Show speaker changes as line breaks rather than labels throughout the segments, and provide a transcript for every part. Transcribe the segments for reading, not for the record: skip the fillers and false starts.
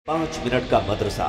5 minute का मदरसा,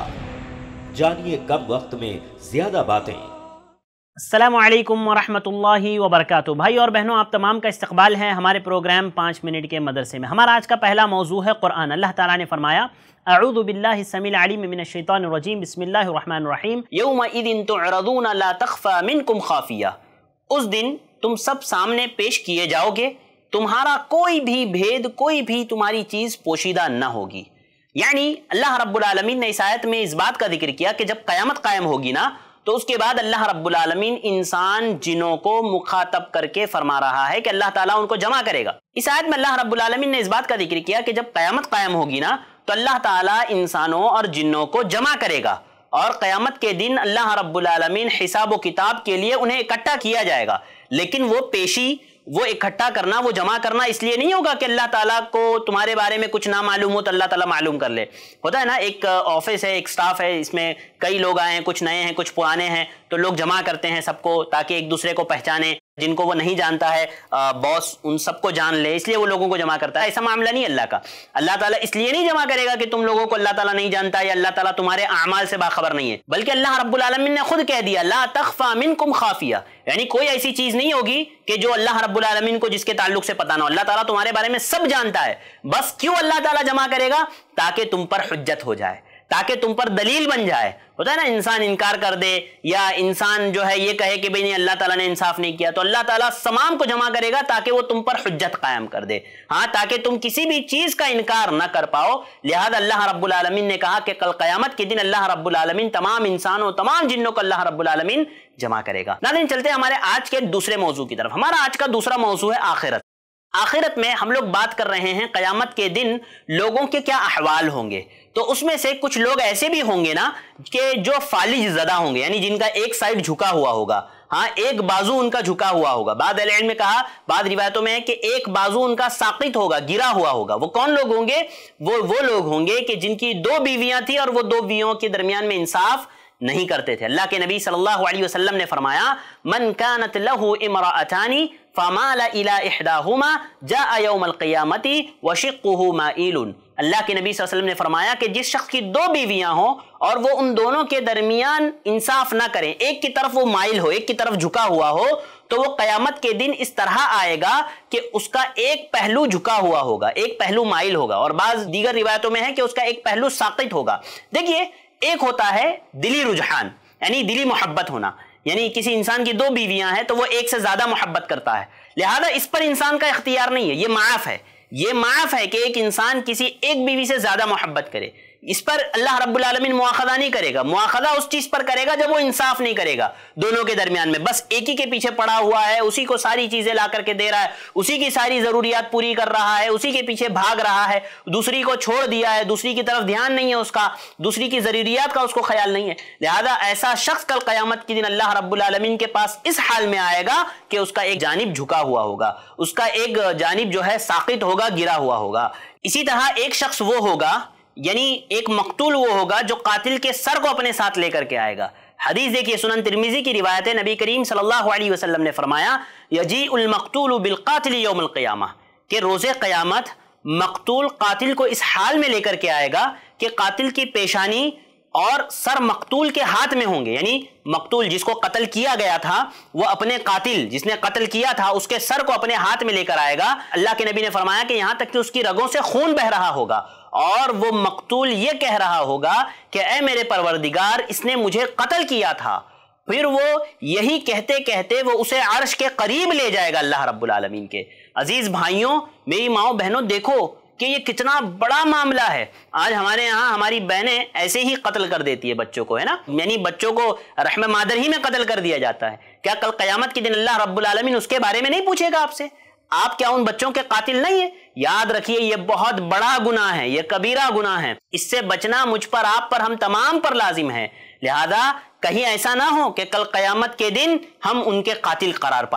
जानिए कम वक्त में ज्यादा बातें।
अस्सलामु अलैकुम वरहमतुल्लाहि वबरकातुहू। भाई और बहनों, आप तमाम का इस्तकबाल है हमारे प्रोग्राम 5 मिनट के मदरसे में। हमारा आज का पहला मौजू है कुरान। अल्लाह ताला ने फरमाया, अऊज़ु बिल्लाहि समील अलीम मिनश शैतानिर रजीम, बिस्मिल्लाहिर रहमानिर रहीम, यौमइदिन तुअरदून ला तख्फा मिनकुम खाफिया। उस दिन तुम सब सामने पेश किए जाओगे, तुम्हारा कोई भी भेद, कोई भी तुम्हारी चीज पोशीदा न होगी। यानी अल्लाह रब्बुल आलमीन ने इस आयत में इस बात का जिक्र किया कि जब क़यामत कायम होगी ना, तो उसके बाद अल्लाह रब्बुल आलमीन इंसान जिनों को मुखातब करके फरमा रहा है कि अल्लाह ताला उनको जमा करेगा। इस आयत में अल्लाह रब्बुल आलमीन ने इस बात का जिक्र किया कि जब क़यामत कायम होगी ना, तो अल्लाह ताला इंसानों और जिन्नों को जमा करेगा और क़यामत के दिन अल्लाह रब्बुल आलमीन हिसाब व किताब के लिए उन्हें इकट्ठा किया जाएगा। लेकिन वो पेशी, वो इकट्ठा करना, वो जमा करना इसलिए नहीं होगा कि अल्लाह ताला को तुम्हारे बारे में कुछ ना मालूम हो तो अल्लाह ताला मालूम कर ले। होता है ना, एक ऑफिस है, एक स्टाफ है, इसमें कई लोग आए हैं, कुछ नए हैं, कुछ पुराने हैं, तो लोग जमा करते हैं सबको ताकि एक दूसरे को पहचाने। जिनको वो नहीं जानता है बॉस उन सबको जान ले, इसलिए वो लोगों को जमा करता है। ऐसा मामला नहीं अल्लाह का। अल्लाह ताला इसलिए नहीं जमा करेगा कि तुम लोगों को अल्लाह ताला नहीं जानता या अल्लाह ताला तुम्हारे अमाल से बाखबर नहीं है, बल्कि अल्लाह रब्बुल आलमीन ने खुद कह दिया, ला तख्फा मिनकुम खाफिया। यानी कोई ऐसी चीज नहीं होगी कि जो अल्लाह रब्बुल आलमीन को जिसके ताल्लुक से पता ना हो। अल्लाह ताला तुम्हारे बारे में सब जानता है। बस क्यों अल्लाह ताला जमा करेगा? ताकि तुम पर हुज्जत हो जाए, ताकि तुम पर दलील बन जाए। होता है ना, इंसान इनकार कर दे या इंसान जो है ये कहे कि भाई नहीं, अल्लाह ताला ने इंसाफ नहीं किया, तो अल्लाह ताला तमाम को जमा करेगा ताकि वो तुम पर हुज्जत कायम कर दे। हाँ, ताकि तुम किसी भी चीज का इनकार ना कर पाओ। लिहाजा अल्लाह रब्बुल आलमीन ने कहा कि कल क़यामत के दिन अल्लाह रब्बुल आलमीन तमाम इंसानों, तमाम जिन्नों को अल्लाह रब्बुल आलमीन जमा करेगा। नाज़रीन, चलते हैं हमारे आज के दूसरे मौजू की तरफ। हमारा आज का दूसरा मौजू है आखिरत। आखिरत में हम लोग बात कर रहे हैं क़यामत के दिन लोगों के क्या अहवाल होंगे। तो उसमें से कुछ लोग ऐसे भी होंगे ना कि जो फालिज ज़दा होंगे, यानी जिनका एक साइड झुका हुआ होगा। हाँ, एक बाजू उनका झुका हुआ होगा। बाद इल्म में कहा, बाद रिवायतों में है कि एक बाजू उनका साकित होगा, गिरा हुआ होगा। वो कौन लोग होंगे? वो लोग होंगे कि जिनकी 2 बीवियां थी और वो 2 बीवियों के दरमियान में इंसाफ नहीं करते थे। अल्लाह के नबी सल्लल्लाहु अलैहि वसल्लम ने फरमाया, मन कानत लहु इमराअतानी फमाला इला इहदाहुमा जाअ यौमल क़ियामती व शिक़्क़ुहु माइलुन। अल्लाह के नबी सल्लल्लाहु अलैहि वसल्लम ने फरमाया कि जिस शख्स की 2 बीवियां हों और वो उन दोनों के दरमियान इंसाफ ना करें, एक की तरफ वो माइल हो, एक की तरफ झुका हुआ हो, तो वो क़यामत के दिन इस तरह आएगा कि उसका एक पहलू झुका हुआ होगा, एक पहलू माइल होगा, और बाज़ दीगर रिवायतों में है कि उसका एक पहलू साक़ित होगा। देखिए, एक होता है दिली रुझान, यानी दिली मोहब्बत होना, यानी किसी इंसान की 2 बीवियां हैं तो वो एक से ज्यादा मोहब्बत करता है। लिहाजा इस पर इंसान का इख्तियार नहीं है, ये माफ है। ये माफ है कि एक इंसान किसी एक बीवी से ज्यादा मोहब्बत करे। इस पर अल्लाह रब्बुल आलमीन मुआखदा नहीं करेगा। मुआखदा उस चीज पर करेगा जब वो इंसाफ नहीं करेगा दोनों के दरमियान में, बस एक ही के पीछे पड़ा हुआ है, उसी को सारी चीजें ला करके दे रहा है, उसी की सारी जरूरियात पूरी कर रहा है, उसी के पीछे भाग रहा है, दूसरी को छोड़ दिया है, दूसरी की तरफ ध्यान नहीं है उसका, दूसरी की जरूरियात का उसको ख्याल नहीं है। लिहाजा ऐसा शख्स कल क़यामत के दिन अल्लाह रब्बुल आलमीन के पास इस हाल में आएगा कि उसका एक जानिब झुका हुआ होगा, उसका एक जानिब जो है साक़ित होगा, गिरा हुआ होगा। इसी तरह एक शख्स वो होगा, यानी एक मकतूल वो होगा जो कातिल के सर को अपने साथ लेकर के आएगा। हदीस देखिए, सुनन तिर्मिज़ी की रिवायत है, नबी करीम सल्लल्लाहु अलैहि वसल्लम ने फरमाया, यजीउल मकतूल बिल कातिल यौमुल क़ियामा, कि रोज़े क़यामत मकतूल कातिल को इस हाल में लेकर के आएगा कि कातिल की पेशानी और सर मकतूल के हाथ में होंगे। यानी मकतूल जिसको कत्ल किया गया था, वो अपने कातिल जिसने कत्ल किया था उसके सर को अपने हाथ में लेकर आएगा। अल्लाह के नबी ने फरमाया कि यहाँ तक कि उसकी रगों से खून बह रहा होगा और वो मकतूल ये कह रहा होगा कि ऐ मेरे परवरदिगार, इसने मुझे कत्ल किया था। फिर वो यही कहते कहते वो उसे अर्श के करीब ले जाएगा अल्लाह रब्बुल आलमीन के। अजीज भाइयों, मेरी माओ बहनों, देखो कि ये कितना बड़ा मामला है। आज हमारे यहाँ हमारी बहनें ऐसे ही कत्ल कर देती है बच्चों को, है ना, यानी बच्चों को रहम मादर ही में कत्ल कर दिया जाता है। क्या कल क़यामत के दिन अल्लाह रब्बुल आलमीन उसके बारे में नहीं पूछेगा आपसे? आप क्या उन बच्चों के कातिल नहीं है? याद रखिए, ये बहुत बड़ा गुनाह है, ये कबीरा गुनाह है। इससे बचना मुझ पर, आप पर, हम तमाम पर लाजिम है। लिहाजा कहीं ऐसा ना हो कि कल क़यामत के दिन हम उनके कातिल करार पाए।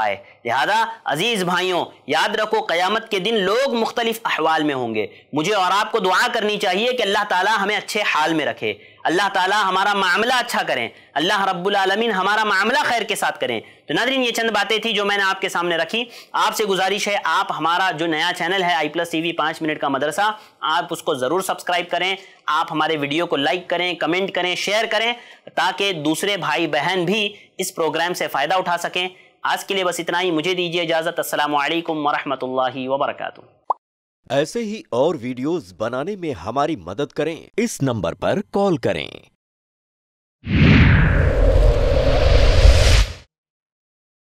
لہذا عزیز بھائیوں یاد رکھو قیامت کے دن لوگ مختلف احوال میں ہوں گے. مجھے اور آپ کو دعا کرنی چاہیے کہ اللہ تعالی ہمیں اچھے حال میں رکھے, اللہ تعالی ہمارا معاملہ اچھا کریں, اللہ رب العالمین ہمارا معاملہ خیر کے ساتھ کریں. تو ناظرین یہ چند باتیں تھی جو میں نے آپ کے سامنے رکھی. آپ سے گزارش ہے آپ ہمارا جو نیا چینل ہے i+TV 5 منٹ کا مدرسہ, آپ اس کو ضرور سبسکرائب کریں. آپ ہمارے ویڈیو کو لائک کریں, کمنٹ کریں, شیئر کریں تاکہ دوسرے بھائی بہن بھی اس پروگرام سے فائدہ اٹھا سکیں. آج کے لیے بس اتنا ہی, مجھے دیجیے اجازت. السلام علیکم ورحمۃ اللہ وبرکاتہ.
ایسے ہی اور ویڈیوز بنانے میں ہماری مدد کریں, اس نمبر پر کال کریں.